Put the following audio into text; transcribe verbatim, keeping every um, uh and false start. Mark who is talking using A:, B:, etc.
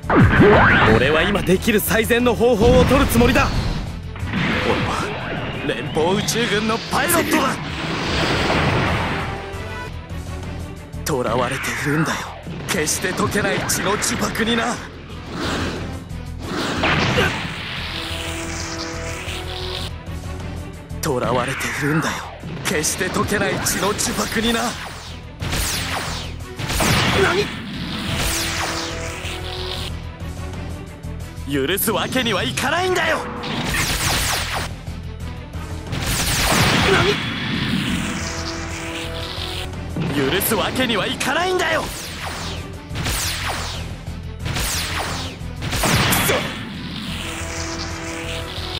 A: 俺は今できる最善の方法を取るつもりだ。俺は連邦宇宙軍のパイロットだ。囚われているんだよ、決して解けない血の呪縛にな。囚われているんだよ、決して解けない血の呪縛にな。何？許すわけにはいかないんだよ。何？許すわけにはいかないんだよ。